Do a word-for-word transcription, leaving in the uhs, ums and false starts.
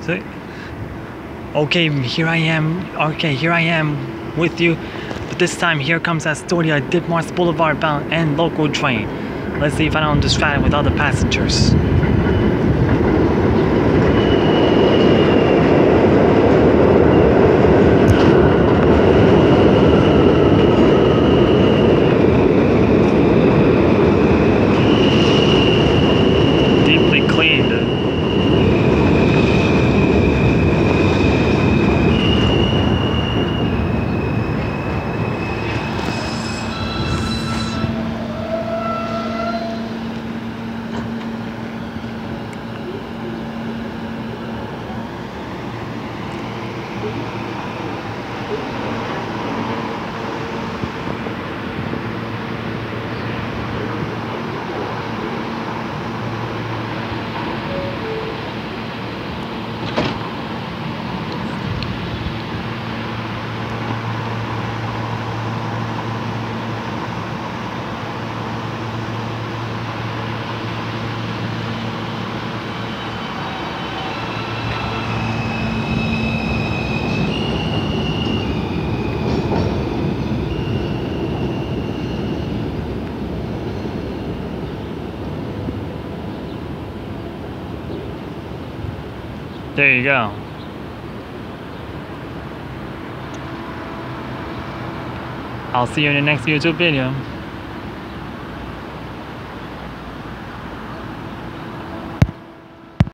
So, okay, here I am. Okay, here I am with you. But this time, here comes Astoria, Ditmars Boulevard bound and local train. Let's see if I don't distract with other passengers. Deeply cleaned. There you go. I'll see you in the next YouTube video.